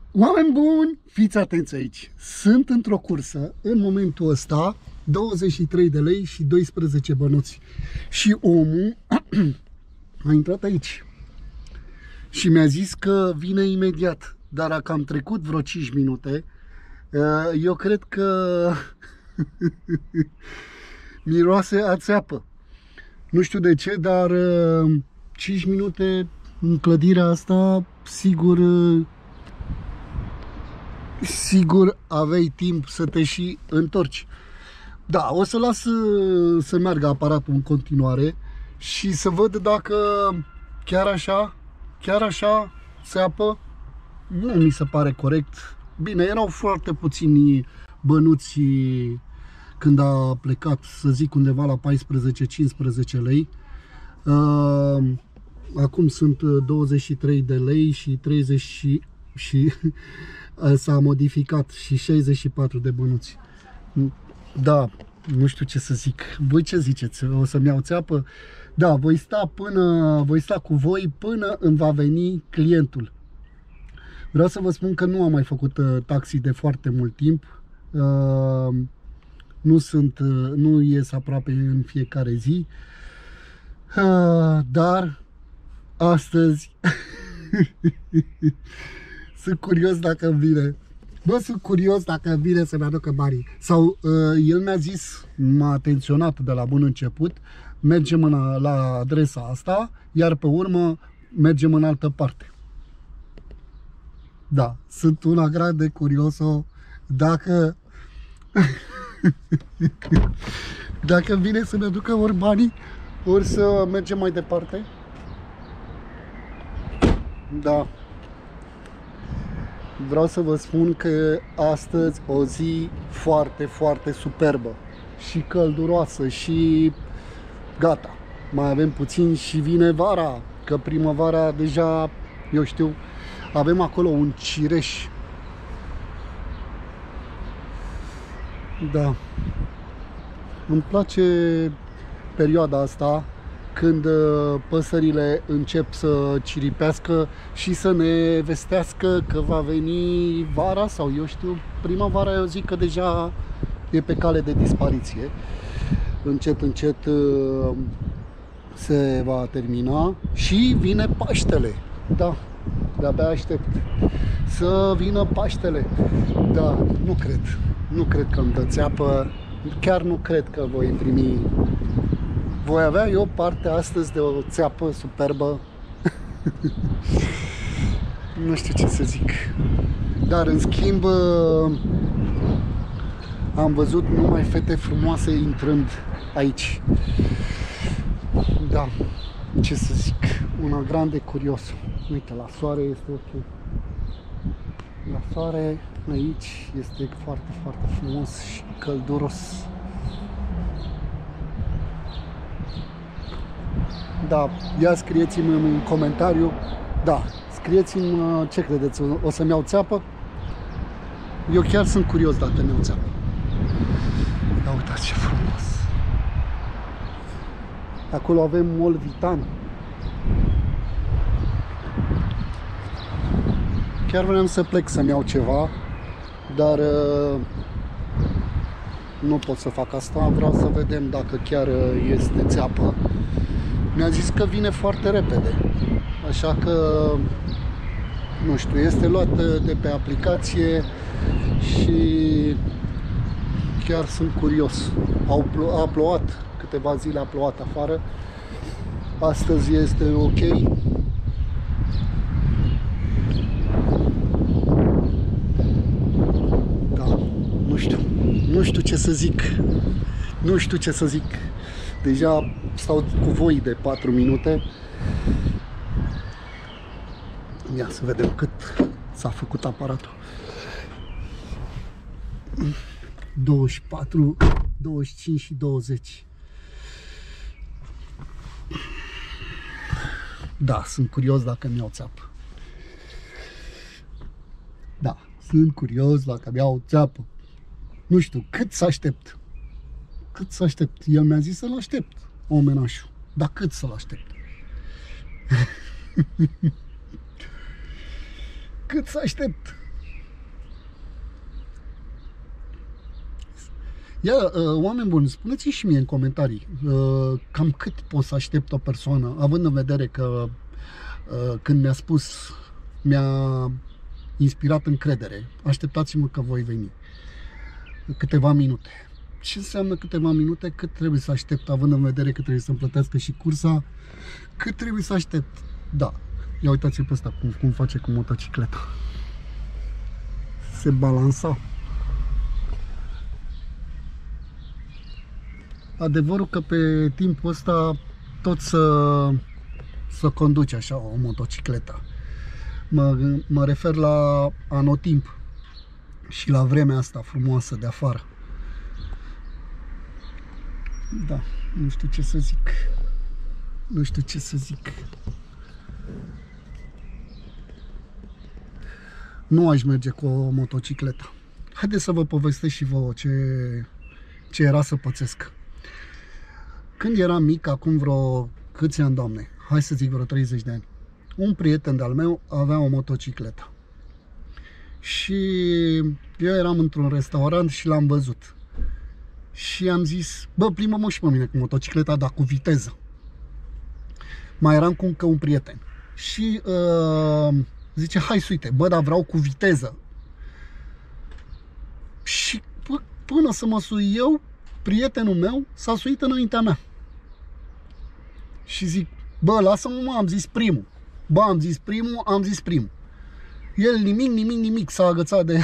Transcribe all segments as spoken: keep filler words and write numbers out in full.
Oameni buni, fiți atenți aici. Sunt într-o cursă, în momentul ăsta, douăzeci și trei de lei și doisprezece bănuți. Și omul a intrat aici și mi-a zis că vine imediat. Dar dacă am trecut vreo cinci minute, eu cred că miroase a țeapă. Nu știu de ce, dar cinci minute în clădirea asta, sigur, sigur aveai timp să te și întorci. Da, o să las să meargă aparatul în continuare și să văd dacă chiar așa, chiar așa țeapă. Nu mi se pare corect. Bine, erau foarte puțini bănuți când a plecat, să zic, undeva la paisprezece cincisprezece lei. Acum sunt douăzeci și trei de lei și treizeci și, și s-a modificat și șaizeci și patru de bănuți. Da, nu știu ce să zic. Voi ce ziceți? O să-mi iau țeapă? Da, voi sta până voi sta cu voi până îmi va veni clientul. Vreau să vă spun că nu am mai făcut uh, taxi de foarte mult timp. Uh, nu sunt, uh, nu ies aproape în fiecare zi. Uh, dar astăzi sunt curios dacă îmi vine. Bă, sunt curios dacă îmi vine să-mi aducă banii. Sau uh, el mi-a zis, m-a atenționat de la bun început, mergem în, la adresa asta, iar pe urmă mergem în altă parte. Da, sunt una gran de curios-o dacă dacă vine să ne aducă ori banii, ori să mergem mai departe. Da. Vreau să vă spun că astăzi o zi foarte, foarte superbă și călduroasă și gata. Mai avem puțin și vine vara, că primăvara deja, eu știu, avem acolo un cireș. Da. Îmi place perioada asta când păsările încep să ciripească și să ne vestească că va veni vara sau eu știu, primăvara. Eu zic că deja e pe cale de dispariție. Încet, încet se va termina și vine Paștele. Da. De-abia aștept să vină Paștele. Da, nu cred. Nu cred că îmi dă țeapă. Chiar nu cred că voi primi. Voi avea eu parte astăzi de o țeapă superbă. Nu știu ce să zic. Dar în schimb am văzut numai fete frumoase intrând aici. Da, ce să zic. Una gran de curios. Uite, la soare este ok. La soare aici este foarte, foarte frumos și călduros. Da, ia scrieți-mi în comentariu. Da, scrieți-mi ce credeți. O să-mi iau țeapă? Eu chiar sunt curios dacă mi iau țeapă. Ia uitați ce frumos. Acolo avem Molvitan. Chiar vreau să plec să-mi iau ceva, dar uh, nu pot să fac asta. Vreau să vedem dacă chiar este țeapă. Mi-a zis că vine foarte repede, așa că nu știu, este luat de pe aplicație și chiar sunt curios. Au plo- a plouat, câteva zile a plouat afară. Astăzi este ok. Nu știu ce să zic. Nu știu ce să zic. Deja stau cu voi de patru minute. Ia să vedem cât s-a făcut aparatul. douăzeci și patru, douăzeci și cinci și douăzeci. Da, sunt curios dacă mi iau țeapă. Da, sunt curios dacă mi iau țeapă. Nu știu, cât să aștept? Cât să aștept? El mi-a zis să-l aștept, omenașul. Dar cât să-l aștept? Cât să aștept? Ia, uh, oameni buni, spuneți-mi și mie în comentarii uh, cam cât pot să aștept o persoană, având în vedere că uh, când mi-a spus, mi-a inspirat încredere, așteptați-mă că voi veni. Câteva minute. Ce înseamnă câteva minute? Cât trebuie să aștept, având în vedere că trebuie să-mi plătească și cursa? Cât trebuie să aștept? Da. Ia uitați-l pe ăsta cum, cum face cu motocicleta. Se balansa. Adevărul că pe timpul ăsta tot să, să conduci așa o motocicletă. Mă, mă refer la anotimp și la vremea asta frumoasă de afară. Da, nu știu ce să zic. Nu știu ce să zic. Nu aș merge cu o motocicletă. Haideți să vă povestesc și vouă ce, ce era să pățesc. Când eram mic, acum vreo câți ani, Doamne, hai să zic vreo treizeci de ani, un prieten de-al meu avea o motocicletă. Și eu eram într-un restaurant și l-am văzut. Și am zis, bă, plimbă-mă și pe mine cu motocicleta, dar cu viteză. Mai eram cu încă un prieten. Și uh, zice, hai, uite, bă, dar vreau cu viteză. Și bă, până să mă sui eu, prietenul meu s-a suit înaintea mea. Și zic, bă, lasă-mă, mă, am zis primul. Bă, am zis primul, am zis primul. El nimic, nimic, nimic s-a agățat de,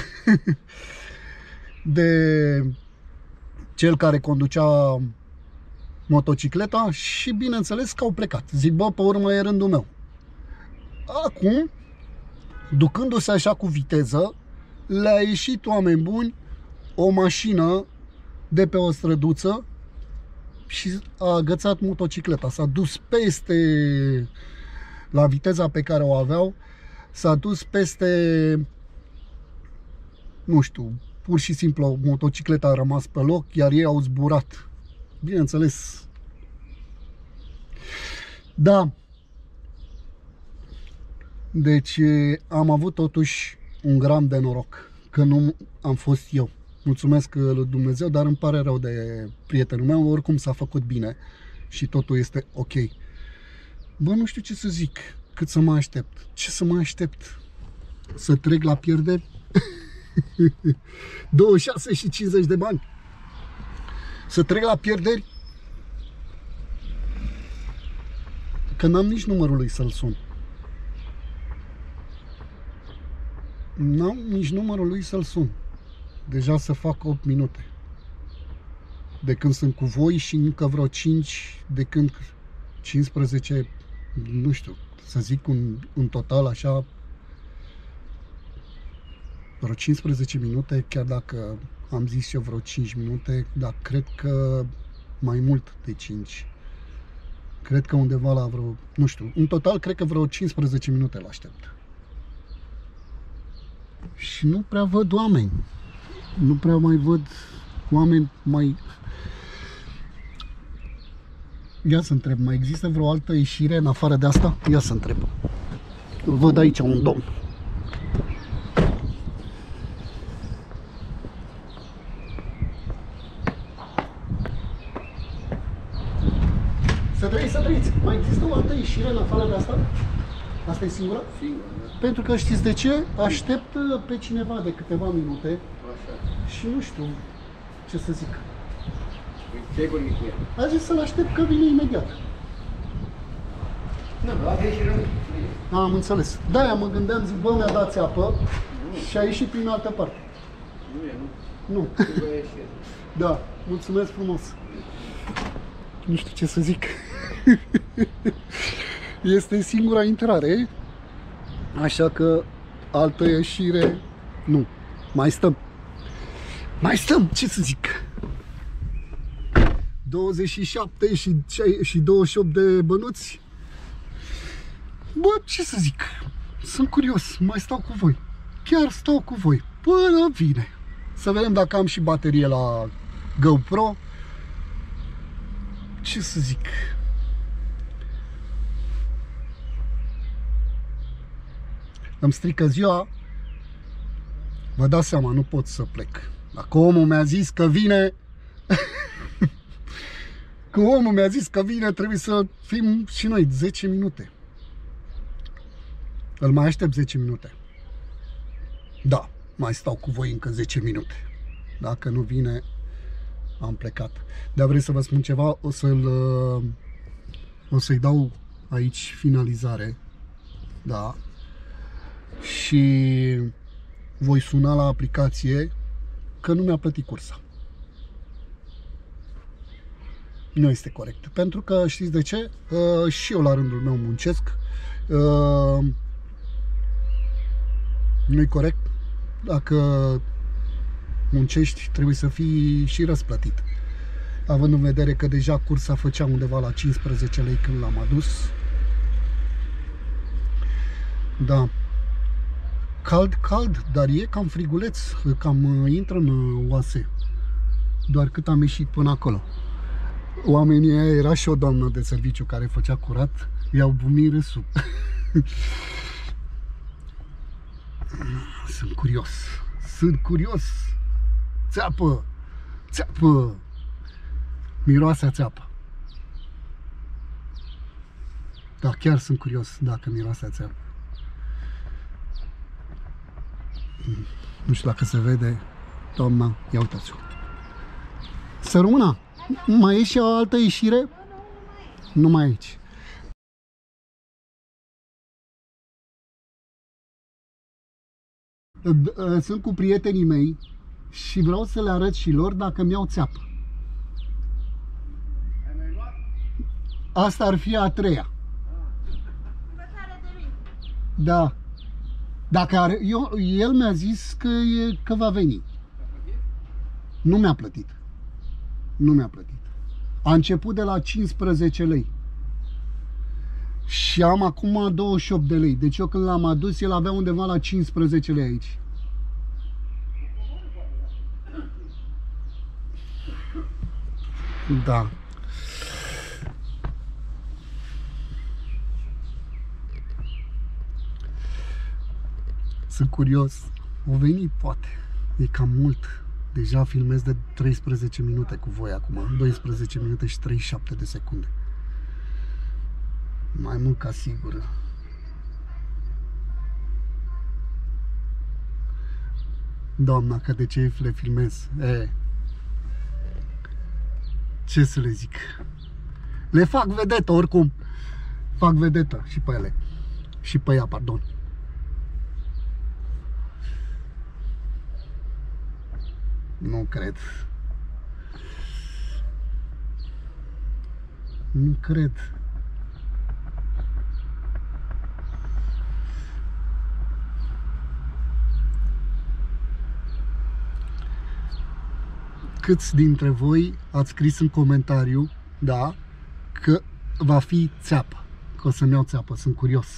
de cel care conducea motocicleta și bineînțeles că au plecat. Zic, bă, pe urmă e rândul meu. Acum, ducându-se așa cu viteză, le-a ieșit, oameni buni, o mașină de pe o străduță și a agățat motocicleta. S-a dus peste, la viteza pe care o aveau, s-a dus peste, nu știu, pur și simplu motocicleta a rămas pe loc, iar ei au zburat. Bineînțeles. Da. Deci am avut totuși un gram de noroc că nu am fost eu. Mulțumesc lui Dumnezeu, dar îmi pare rău de prietenul meu, oricum s-a făcut bine și totul este ok. Bă, nu știu ce să zic, cât să mă aștept. Ce să mă aștept? Să trec la pierderi? douăzeci și șase și cincizeci de bani. Să trec la pierderi? Că n-am nici numărul lui să-l sun. N-am nici numărul lui să-l sun. Deja să fac opt minute de când sunt cu voi și încă vreo cinci de când cincisprezece, nu știu, să zic un, un total așa vreo cincisprezece minute, chiar dacă am zis eu vreo cinci minute, dar cred că mai mult de cinci. Cred că undeva la vreo, nu știu, în total cred că vreo cincisprezece minute l-aștept. Și nu prea văd oameni. Nu prea mai văd oameni mai... Ia să întreb, mai există vreo altă ieșire în afară de asta? Ia să întreb. Văd aici un domn. Să trăiți, să trăiți! Mai există o altă ieșire în afară de asta? Asta e singura? Singura. Pentru că știți de ce? Aștept pe cineva de câteva minute. Așa. Și nu știu ce să zic. Ce-ai vorbit cu el? A zis să-l aștept că vine imediat. Nu, la ieșire nu. Am înțeles. De-aia mă gândeam, zic, bă, mi-a dat apă și a ieșit prin altă parte. Nu e, nu. Nu. Nu e ieșire. Da, mulțumesc frumos. Nu știu ce să zic. Este singura intrare, așa că altă ieșire nu. Mai stăm. Mai stăm, ce să zic. douăzeci și șapte și, și douăzeci și opt de bănuți. Bă, ce să zic. Sunt curios, mai stau cu voi. Chiar stau cu voi până vine. Să vedem dacă am și baterie la GoPro. Ce să zic. Îmi strică ziua. Vă dați seama, nu pot să plec. Dacă omul mi-a zis că vine, Că omul mi-a zis că vine, trebuie să fim și noi zece minute. Îl mai aștept zece minute. Da, mai stau cu voi încă zece minute. Dacă nu vine, am plecat. Dar vreau să vă spun ceva, o să-l o să-i dau aici finalizare. Da. Și voi suna la aplicație că nu mi-a plătit cursa. Nu este corect. Pentru că știți de ce? Uh, și eu la rândul meu muncesc. Uh, nu-i corect. Dacă muncești, trebuie să fii și răsplătit. Având în vedere că deja cursa făcea undeva la cincisprezece lei când l-am adus. Da. Cald, cald, dar e cam friguleț, cam intră în oase. Doar cât am ieșit până acolo. Oamenii aia, era și o doamnă de serviciu care făcea curat, i-au bunit râsul. Sunt curios, sunt curios. Țeapă, țeapă, miroase a țeapă. Da, chiar sunt curios dacă miroase a țeapă. Nu știu dacă se vede, doamna, ia uitați-o. Să rămână! Mai e și o altă ieșire? Nu mai aici. Sunt cu prietenii mei și vreau să le arăt și lor dacă mi-au țeapă. Asta ar fi a treia. Da. Dacă are, eu, el mi-a zis că, e, că va veni. Nu mi-a plătit. Nu mi-a plătit. A început de la cincisprezece lei. Și am acum douăzeci și opt de lei. Deci eu când l-am adus, el avea undeva la cincisprezece lei aici. Da. Sunt curios. O venit, poate. E cam mult. Deja filmez de treisprezece minute cu voi acum. doisprezece minute și treizeci și șapte de secunde. Mai mult ca sigur. Doamna, că de ce le filmez? E, ce să le zic? Le fac vedetă oricum. Fac vedetă și pe ele. Și pe ea, pardon. Nu cred. Nu cred. Câți dintre voi ați scris în comentariu, da, că va fi țeapă, că o să-mi iau țeapă, sunt curios.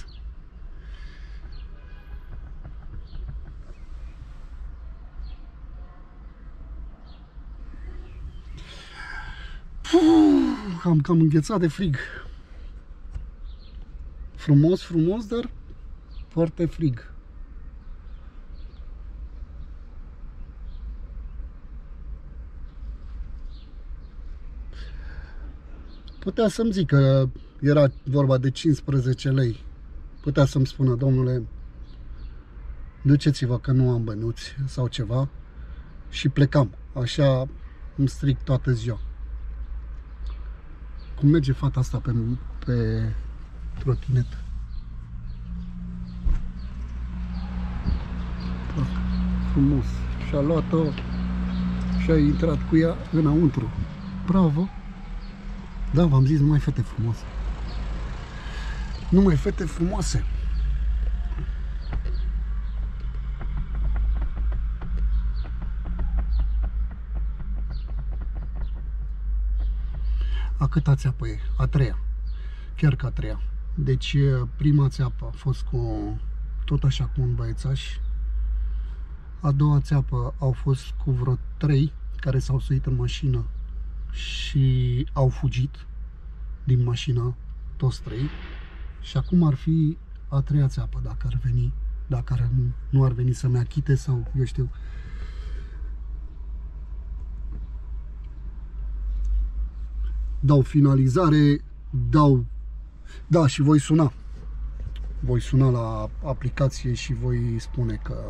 Puh, am cam înghețat de frig. Frumos, frumos, dar foarte frig. Putea să-mi zic că era vorba de cincisprezece lei. Putea să-mi spună, domnule, duceți-vă că nu am bănuți sau ceva și plecam. Așa îmi stric toată ziua. Cum merge fata asta pe, pe trotinetă? Frumos. Și-a luat-o și a intrat cu ea înăuntru. Bravo! Da, v-am zis, numai fete frumoase. Numai fete frumoase. A câta țeapă e? A treia. Chiar că a treia. Deci prima țeapă a fost cu tot așa cu un băiețaș. A doua țeapă au fost cu vreo trei care s-au suit în mașină și au fugit din mașină, toți trei. Și acum ar fi a treia țeapă, dacă ar veni, dacă ar, nu ar veni să-mi achite sau eu știu. dau finalizare, dau... Da, și voi suna. Voi suna la aplicație și voi spune că...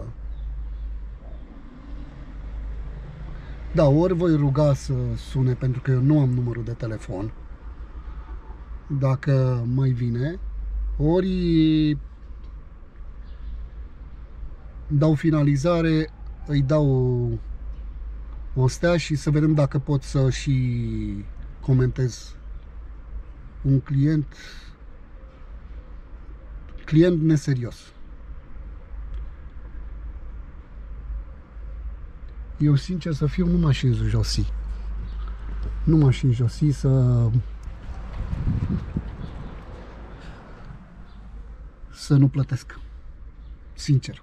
Da, ori voi ruga să sune, pentru că eu nu am numărul de telefon, dacă mai vine, ori dau finalizare, îi dau o stea și să vedem dacă pot să și comentez un client client neserios. Eu, sincer să fiu, nu m-aș înjosi. Nu m-aș înjosi să să nu plătesc. Sincer.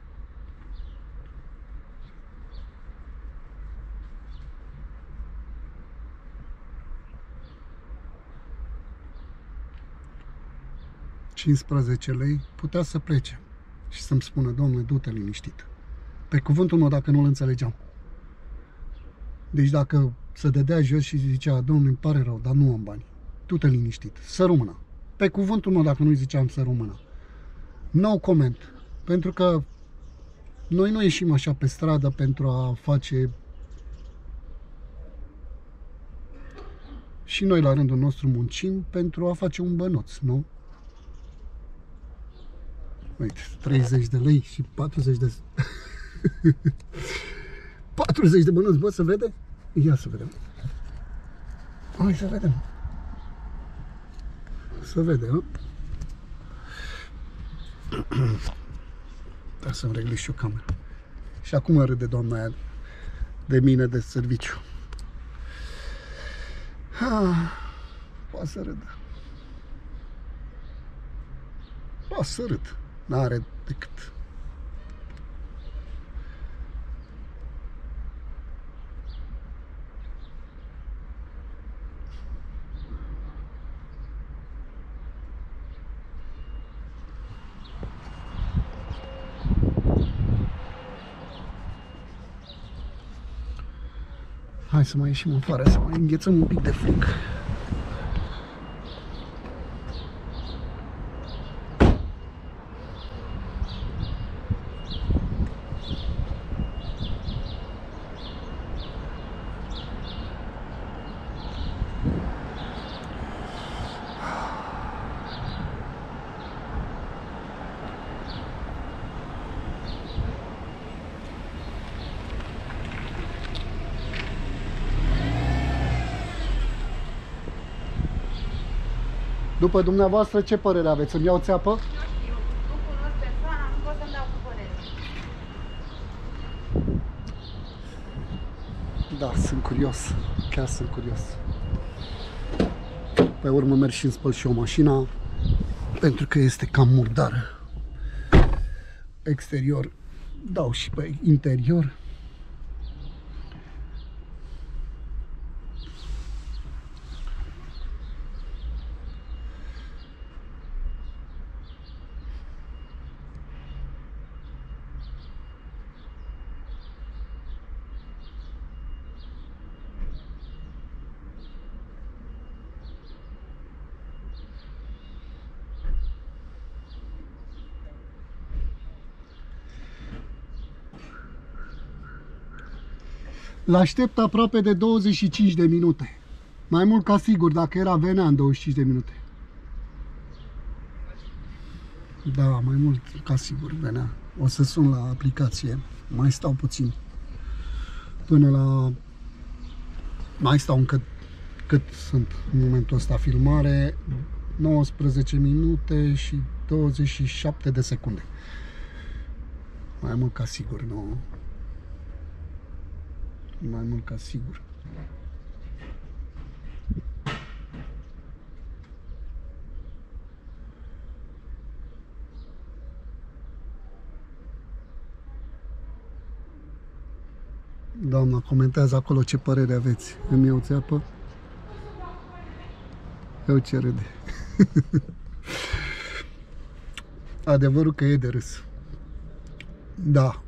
cincisprezece lei, putea să plece și să-mi spună: domnule, du-te liniștit. Pe cuvântul meu, dacă nu-l înțelegeam. Deci dacă se dădea jos și zicea: domnule, îmi pare rău, dar nu am bani, du-te liniștit, să rămână. Pe cuvântul meu, dacă nu-i ziceam, să rămână. No comment. Pentru că noi nu ieșim așa pe stradă pentru a face... Și noi, la rândul nostru, muncim pentru a face un bănuț, nu? Uite, treizeci de lei și patruzeci de... patruzeci de bănuți, bă, să vede? Ia să vedem. Hai să vedem. Să vede, hă? Trebuie să-mi reglez și eu camera. Și acum râde doamna aia de mine de serviciu. Ha, poate să râdă. Poate să râd. N-are decât. Hai să mai ieșim afară, să mai înghețăm un pic de frig. După dumneavoastră, ce părere aveți? Îmi iau țeapă? Nu știu, nu cunosc persoana, nu pot să-mi dau cu părere. Da, sunt curios. Chiar sunt curios. Pe urmă merg și îmi spăl și o mașina, pentru că este cam murdară. Exterior dau și pe interior. L-aștept aproape de douăzeci și cinci de minute. Mai mult ca sigur, dacă era, venea în douăzeci și cinci de minute. Da, mai mult ca sigur venea. O să sun la aplicație. Mai stau puțin. Până la... Mai stau încă cât sunt în momentul ăsta filmare. nouăsprezece minute și douăzeci și șapte de secunde. Mai mult ca sigur, nu... Mai mult ca sigur. Doamna, comentează acolo ce părere aveți. Îmi iau țeapă? Eu ce râde. Adevărul că e de râs. Da.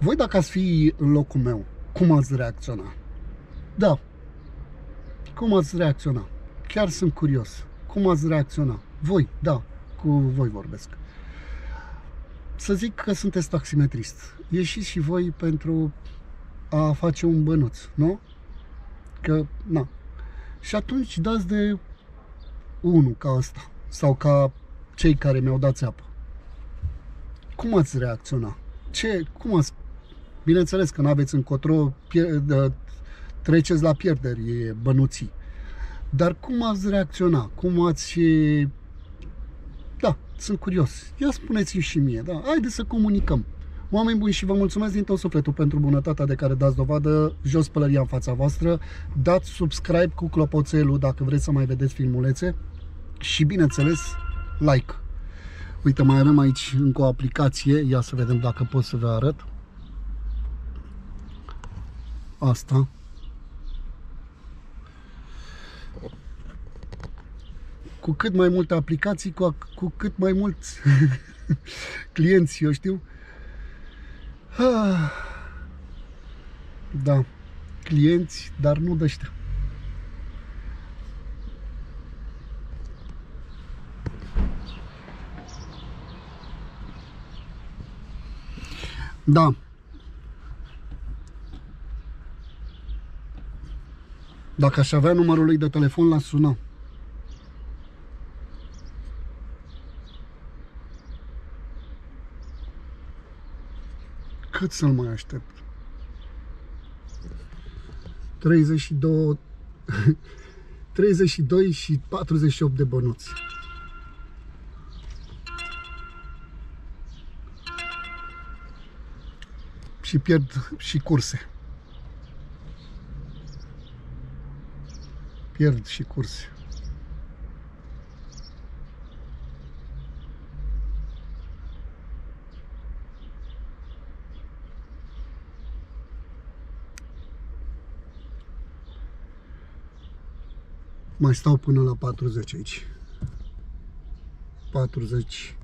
Voi dacă ați fi în locul meu, cum ați reacționa? Da. Cum ați reacționa? Chiar sunt curios. Cum ați reacționa? Voi, da, cu voi vorbesc. Să zic că sunteți taximetrist. Ieșiți și voi pentru a face un bănuț, nu? Că, na. Și atunci dați de unul ca ăsta. Sau ca cei care mi-au dat țeapă. Cum ați reacționa? Ce, cum ați... Bineînțeles că n-aveți încotro, treceți la pierderi bănuții. Dar cum ați reacționa? Cum ați... Da, sunt curios. Ia spuneți-mi și mie, da? Haideți să comunicăm. Oameni buni, și vă mulțumesc din tot sufletul pentru bunătatea de care dați dovadă. Jos pălăria în fața voastră. Dați subscribe cu clopoțelul dacă vreți să mai vedeți filmulețe. Și bineînțeles, like. Uite, mai avem aici încă o aplicație. Ia să vedem dacă pot să vă arăt. Asta. Cu cât mai multe aplicații, cu, cu cât mai mulți clienți, eu știu. Da, clienți, dar nu de ăștia. Da. Dacă aș avea numărul lui de telefon, l-aș suna. Cât să-l mai aștept? treizeci și doi treizeci și doi și patruzeci și opt de bănuți. Și pierd și curse. Pierd și curse. Mai stau până la patruzeci aici. patruzeci.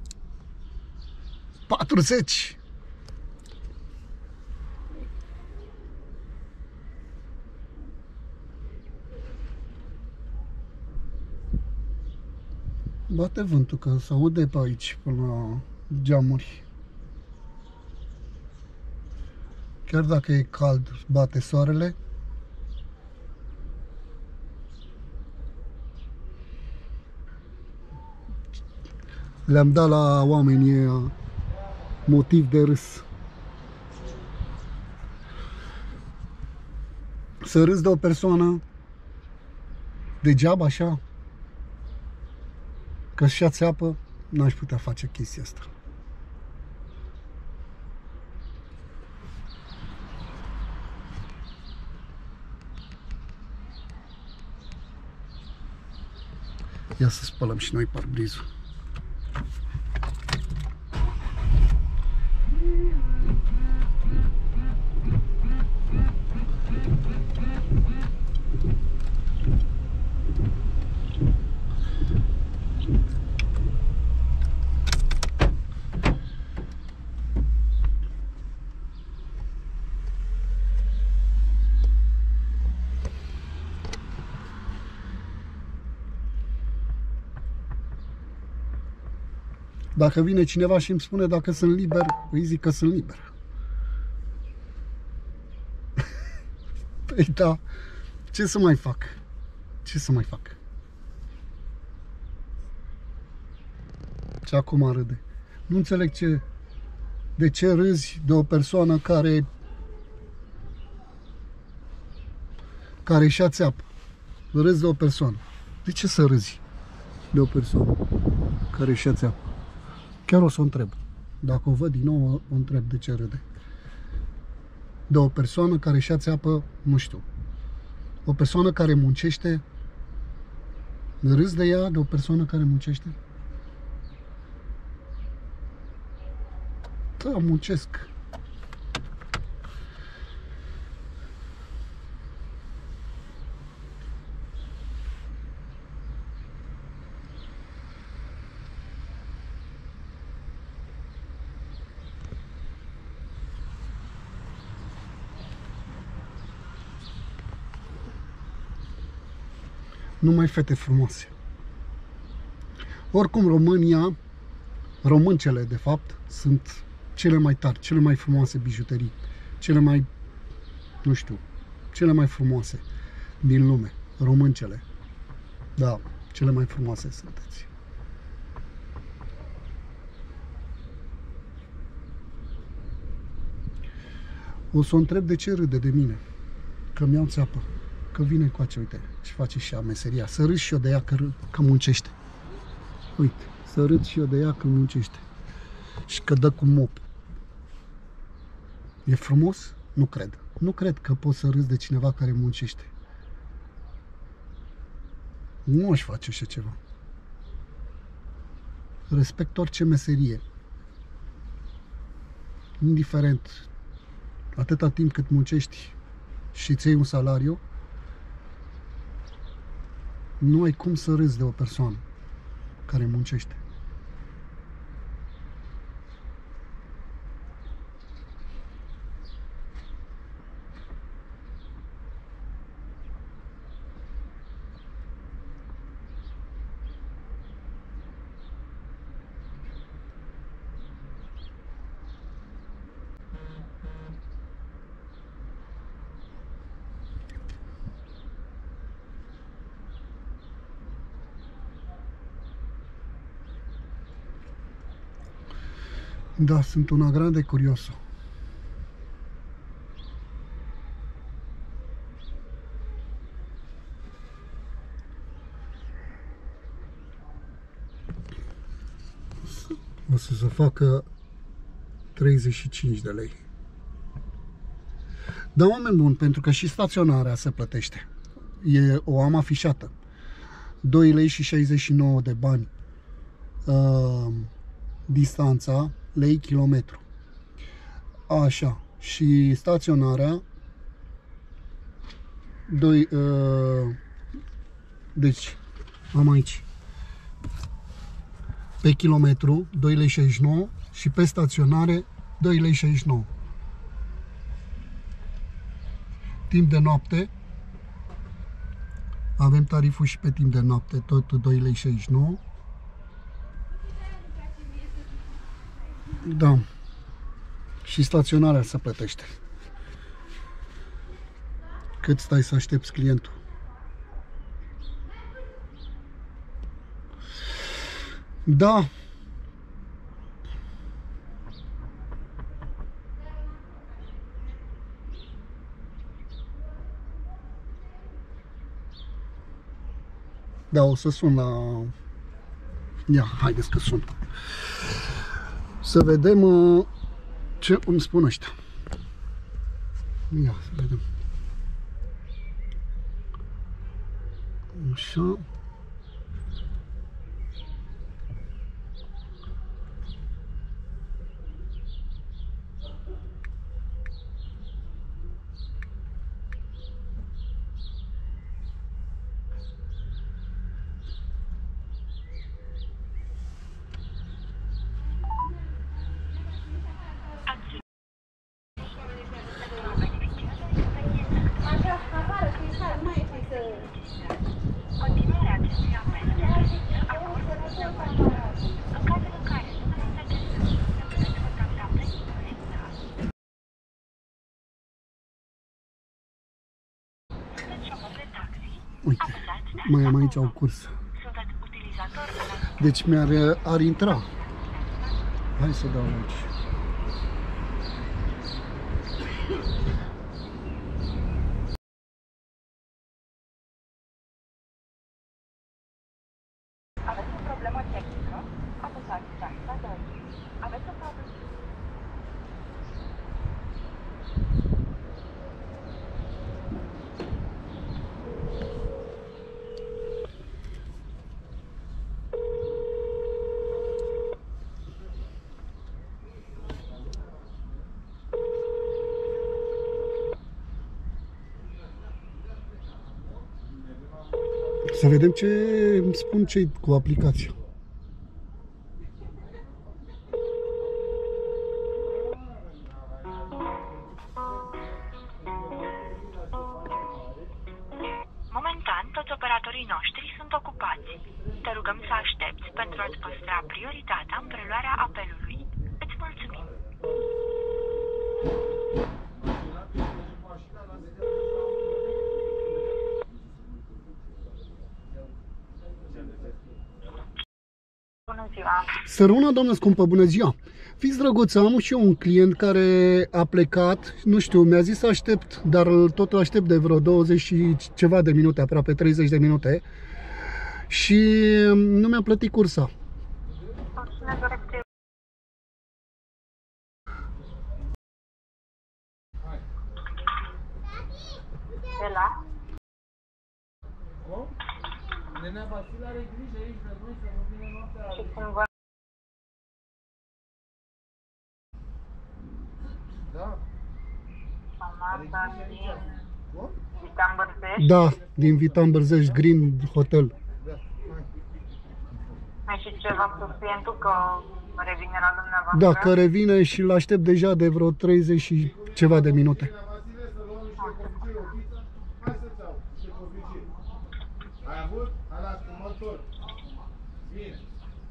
patruzeci! Bate vântul, că se aude pe aici, până la geamuri. Chiar dacă e cald, bate soarele. Le-am dat la oamenii motiv de râs. Să râs de o persoană degeaba așa, că-și ia țeapă, n-aș putea face chestia asta. Ia să spălăm și noi parbrizul. Dacă vine cineva și îmi spune dacă sunt liber, îi zic că sunt liber. Păi da, ce să mai fac? Ce să mai fac? Și acum râde. Nu înțeleg ce, de ce râzi de o persoană care care își ia țeapă. Râzi de o persoană. De ce să râzi de o persoană care își ia țeapă? Chiar o să o întreb. Dacă o văd din nou, o întreb de ce râde. De o persoană care își ia țeapă, nu știu. O persoană care muncește. Râzi de ea, de o persoană care muncește? Da, muncesc. numai fete frumoase. Oricum, România, româncele, de fapt, sunt cele mai tari, cele mai frumoase bijuterii, cele mai, nu știu, cele mai frumoase din lume. Româncele. Da, cele mai frumoase sunteți. O să o întreb de ce râde de mine. Că mi-au țeapă. Că vine încoace, uite, și face și ea meseria. Să râd și eu de ea că, că muncește. Uite, să râd și eu de ea că muncește. Și că dă cu mop. E frumos? Nu cred. Nu cred că poți să râzi de cineva care muncește. Nu aș face așa ceva. Respect orice meserie. Indiferent. Atâta timp cât muncești și îți iei un salariu, nu ai cum să râzi de o persoană care muncește. Da, sunt una grande curioso. O să se facă treizeci și cinci de lei. Da, oameni buni, pentru că și staționarea se plătește. E, o am afișată. doi lei și șaizeci și nouă de bani. Uh, distanța, lei kilometru. Așa. Și staționarea doi, uh, deci am aici pe kilometru doi lei șaizeci și nouă și pe staționare doi lei șaizeci și nouă. Timp de noapte avem tariful și pe timp de noapte, tot doi lei șaizeci și nouă. Da. Și staționarea se plătește. Cât stai să aștepți clientul? Da. Da, o să sun la... Ia, haideți că sun. Să vedem uh, ce îmi spun ăștia. Ia, să vedem. Așa. Continuarea acestui apel necesită acordul dumneavoastră. În cazul în care nu sunteți puteți contacta prețul. Sunteți șofer de taxi? Uite, Apăsați mai am taxa aici o acolo. cursă. Sunteți utilizator al Deci mi-ar ar intra. Hai să dau aici. Aveți o problemă tehnică? Apăsați taxa doi. Aveți o problemă? Să vedem ce îmi spun cei cu aplicația. Momentan, toți operatorii noștri Săruna, doamnă scumpă, bună ziua! Fiți drăguță, am și eu un client care a plecat, nu știu, mi-a zis să aștept, dar tot îl aștept de vreo douăzeci și ceva de minute, aproape treizeci de minute, și nu mi-a plătit cursa. De la? Nenea Vasile are grijă aici de noi să nu vină noaptea. Și cumva... Da. Mama din Vitan Bărzești? Da, din Vitan Bărzești, Green Hotel. Mai și ceva cu clientul că revine la dumneavoastră? Da, că revine și îl aștept deja de vreo treizeci și ceva de minute. Ai avut? Hai la următor. Bine.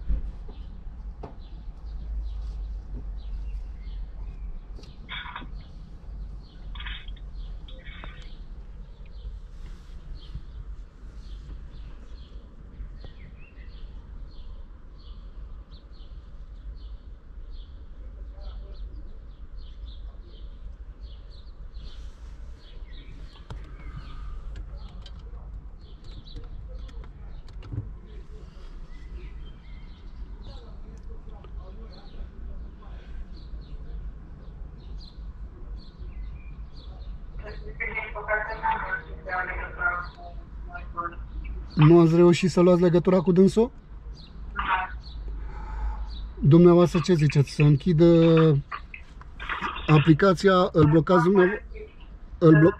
Nu ați reușit să luați legătura cu dânsul? Dumneavoastră ce ziceți? Să închidă aplicația, îl blocați dumneavoastră? Îl blo...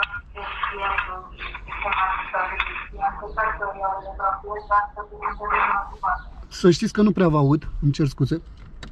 Să știți că nu prea vă aud, îmi cer scuze.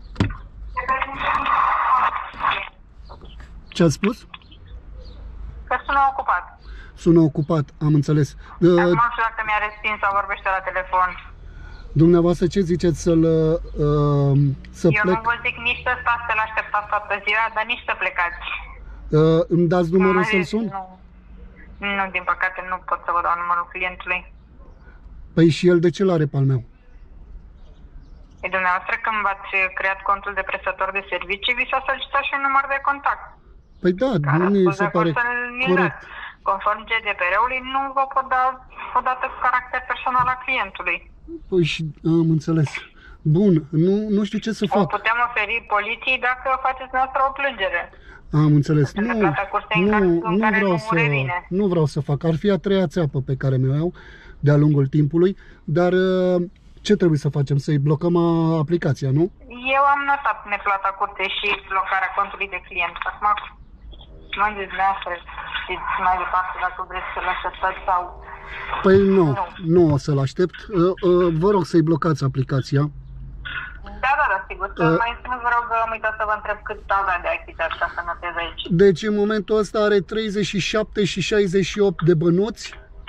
Ce ați spus? Că sună ocupat. Sună ocupat, am înțeles. Acum nu știu dacă mi-a respins sau vorbește la telefon. Dumneavoastră ce ziceți să-l uh, să Eu plec? nu vă zic nici să stați să-l așteptați toată ziua, dar nici să plecați. Uh, îmi dați numărul Mă să-l zic, sun? Nu. nu, din păcate nu pot să vă dau numărul clientului. Păi și el de ce l-are pe al meu? E dumneavoastră când v-ați creat contul de prestator de servicii, vi s-a solicitat și un număr de contact. Păi da, nu mi se pare corect. Conform G D P R-ului, nu vă pot da o dată cu caracter personal a clientului. Păi și am înțeles. Bun, nu, nu știu ce să O fac. putem oferi poliției dacă faceți noastră o plângere. Am înțeles. Pentru Nu, plata cursei în nu, cazul în nu care vreau nu să, revine. nu vreau să fac. Ar fi a treia țeapă pe care mi-o iau de-a lungul timpului, dar ce trebuie să facem? Să-i blocăm aplicația, nu? Eu am notat neplata cursei și blocarea contului de client. Acum, mă zic dumneavoastră, știți mai departe dacă vreți să-l așteptați sau... Păi nu, Nu. nu o să-l aștept. Vă rog să-i blocați aplicația. Da, da, da, sigur. Să Uh. mai spuneți, vă rog, am uitat să vă întreb cât avea de achitat ca să notez aici. Deci în momentul ăsta are treizeci și șapte și șaizeci și opt de bănuți.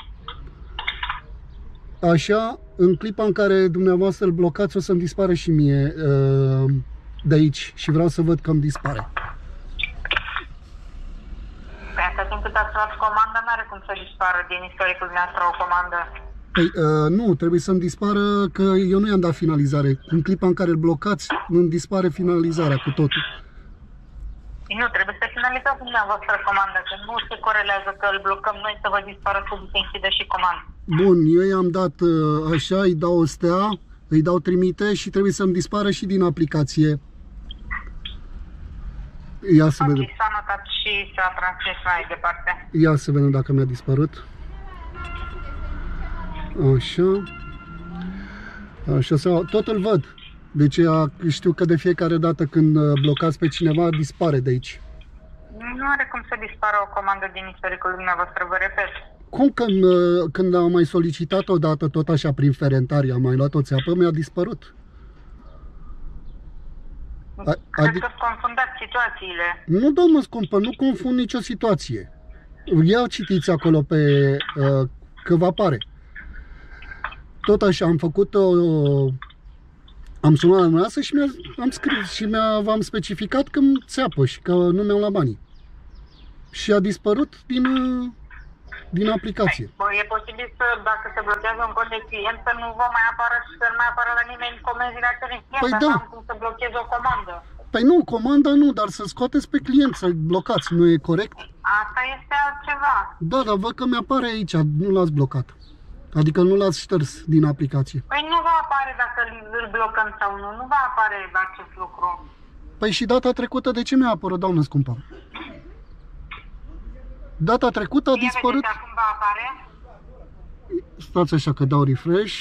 Așa, în clipa în care dumneavoastră îl blocați, o să-mi dispară și mie uh, de aici și vreau să văd că îmi dispare. Păi atât timp cât ați luat comanda, n-are cum să dispară din istoricul dumneavoastră o comandă. Păi uh, nu, trebuie să-mi dispară că eu nu i-am dat finalizare. În clipa în care îl blocați, îmi dispare finalizarea cu totul. Nu, trebuie să finalizați dumneavoastră comanda, că nu se corelează că îl blocăm noi să vă dispară să se închide și comanda. Bun, eu i-am dat uh, așa, îi dau o stea, îi dau trimite și trebuie să-mi dispară și din aplicație. Ia să Ok, vedem. s-a notat și s-a transmis mai departe. Ia să vedem dacă mi-a dispărut. Așa. Așa, sau tot îl văd. Deci știu că de fiecare dată când blocați pe cineva, dispare de aici. Nu are cum să dispară o comandă din istoricul dumneavoastră, vă repet. Cum când, când am mai solicitat odată tot așa prin ferentari, am mai luat o țeapă, mi-a dispărut. A, Cred adică... că confundați situațiile. Nu, doamnă scumpă, nu confund nicio situație. Ia citiți acolo pe uh, că vă apare. Tot așa, am făcut o... Am sunat la dumneavoastră și mi-am scris și v-am specificat că îmi țeapă și că nu mi-au luat banii. Și a dispărut din... Uh, din aplicație. Bă, e posibil să, dacă se blochează un cont de client, să nu vă mai apară și să nu mai apară la nimeni comenzile acelui client. Păi Dar da. n-am cum să blochez o comandă. Păi nu, comanda nu, dar să scoateți pe client, să-l blocați, nu e corect? Asta este altceva. Da, dar văd că mi-apare aici, nu l-ați blocat. Adică nu l-ați șters din aplicație. Păi nu va apare dacă îl blocăm sau nu. Nu va apare acest lucru. Păi și data trecută de ce mi-a apărut, doamnă scumpă? Data trecută a Ia dispărut... vedeți acum va apare. Stați așa că dau refresh.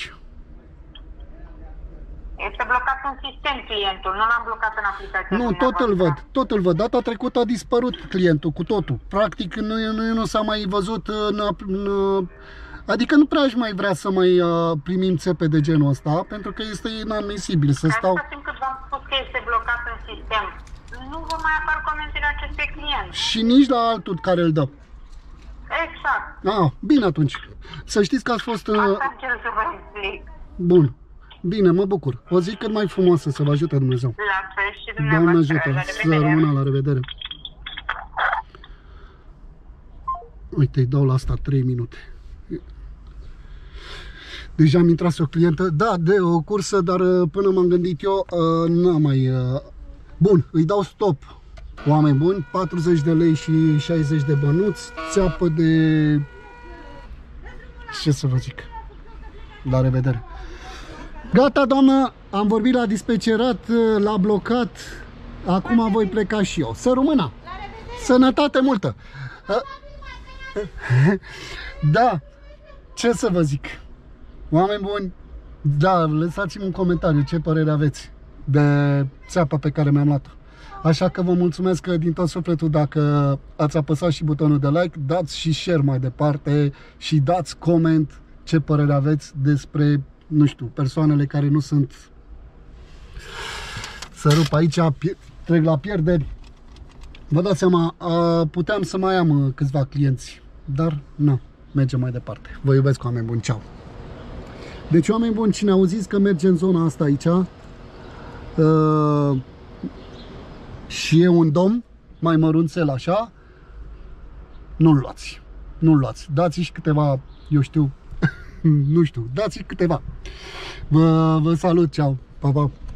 Este blocat în sistem clientul, nu l-am blocat în aplicație. Nu, tot îl văd, tot îl văd. Data trecută a dispărut clientul cu totul. Practic nu, nu, nu s-a mai văzut în, în... Adică nu prea aș mai vrea să mai uh, primim țepe de genul ăsta, pentru că este inadmisibil să stau... Atâta timp cât v-am spus că este blocat în sistem, nu vă mai apar comenzile acestui client. Și nici la altul care îl dă. Exact. Ah, bine atunci. Să știți că ați fost... Uh... Asta încerc să vă explic. Bun. Bine, mă bucur. O zi cât mai frumoasă, să vă ajute Dumnezeu. La fel și Doamne dumneavoastră. ajută. La Să revedere. rămână, la revedere. Uite, îi dau la asta trei minute. Deja am intrat o clientă. Da, de o cursă, dar până m-am gândit eu, uh, n-am mai... Uh... Bun, îi dau stop. Oameni buni, patruzeci de lei și șaizeci de bănuți, țeapă de... Ce să vă zic? La revedere. Gata, doamnă, am vorbit la dispecerat, l-a blocat, acum voi pleca și eu. Să rămână! Sănătate multă! Da, ce să vă zic? Oameni buni, da, lăsați-mi un comentariu ce părere aveți de țeapa pe care mi-am luat-o. Așa că vă mulțumesc din tot sufletul dacă ați apăsat și butonul de like, dați și share mai departe și dați coment ce părere aveți despre, nu știu, persoanele care nu sunt... Să rup aici, trec la pierderi. Vă dați seama, puteam să mai am câțiva clienți, dar nu, mergem mai departe. Vă iubesc, oameni buni, ceau! Deci, oameni buni, cine auziți că merge în zona asta aici, uh, și e un domn mai mărunțel așa, nu-l luați, nu-l luați, dați și câteva, eu știu, nu știu, dați câteva. Vă, vă salut, ceau, pa, pa.